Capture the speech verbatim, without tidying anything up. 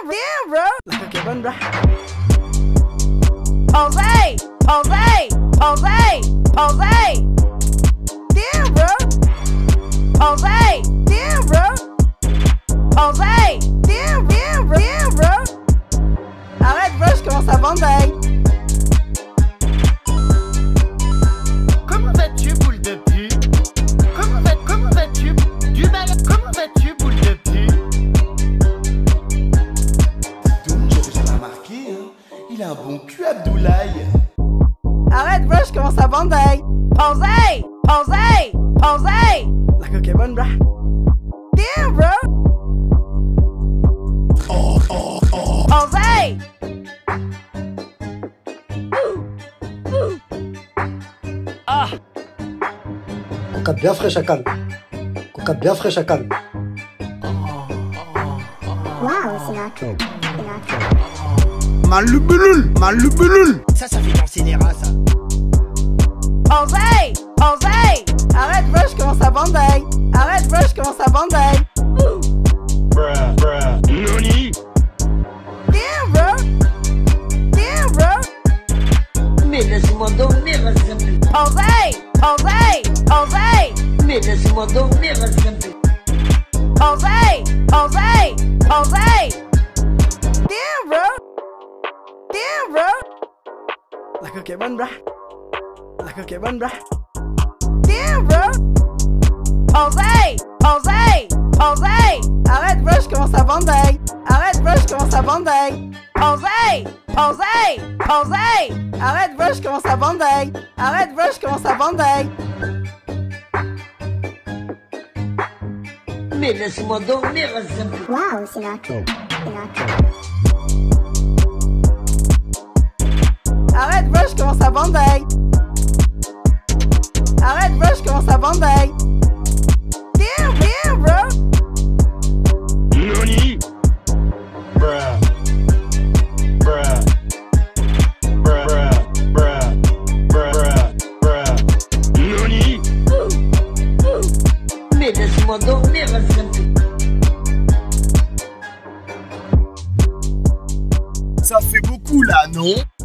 damn, bro. La coque est bonne, bro. Posez, posez, posez, posez. Damn, bro. Posez, damn, bro. Posez, damn, damn, bro, damn, bro. Arrête, bro, je commence à vendre. Comment vas-tu, boule de pu? Comment vas, comment vas-tu? Du mal. Comment vas-tu, boule de pu? Donc, j'avais jamais remarqué, hein. Il a un bon cul, Abdoulaye. Arrête, bro, je commence à vendre. Posez, posez, posez. La coque est bonne, bro. Damn, bro. Oh, oh, oh. Posez. Ah. Coca bien frais, chacal. Coca bien frais, chacal. Waouh, c'est là. C'est là. Malubulul, malubulul. Ça, ça fait danser les rats, ça. Posez, posez. Arrête, bro, je commence à vendre. Arrête, bro, je commence à vendre. Bruh, bruh. Noni. Damn, bro. Damn, bro. Mais laisse-moi dormir, Zambé. Posez, posez, posez. Mais laisse-moi dormir, Zambé. Posez, posez, posez. Damn, bro. Damn, bro. La coque est bonne, bro. La coque est bonne, bro. Damn, bro. Posez, posez, posez. Arrête, bro, je commence à vendre. Arrête, bro, je commence à vendre. Posez, posez, posez. Arrête, bro, je commence à vendre. Arrête, bro, je commence à vendre. Mais laisse-moi dormir, Zambé. Waouh, c'est là. C'est là. Arrête, bro, je commence à vendre. Arrête, bro, je commence à vendre. Damn, damn, bro. Noni. Bruh. Bruh. Bruh, bruh, bruh. Bruh, bruh. Noni. Mais laisse-moi dormir, Zambé. Ça fait beaucoup là, non?